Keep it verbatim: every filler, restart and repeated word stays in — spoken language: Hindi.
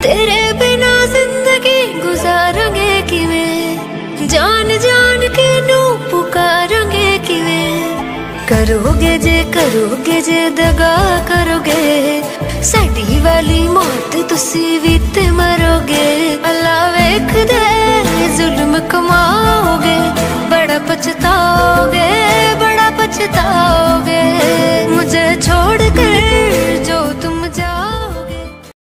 तेरे बिना जिंदगी गुजारांगे किवें, जान जान के नू पुकारांगे किवें। करोगे जे करोगे जे दगा करोगे, साडी वाली मौत तुसी भी ते मरोगे। अल्लाह वेख दे जुल्म कमाओगे, बड़ा पछताओगे बड़ा पछताओगे। मुझे छोड़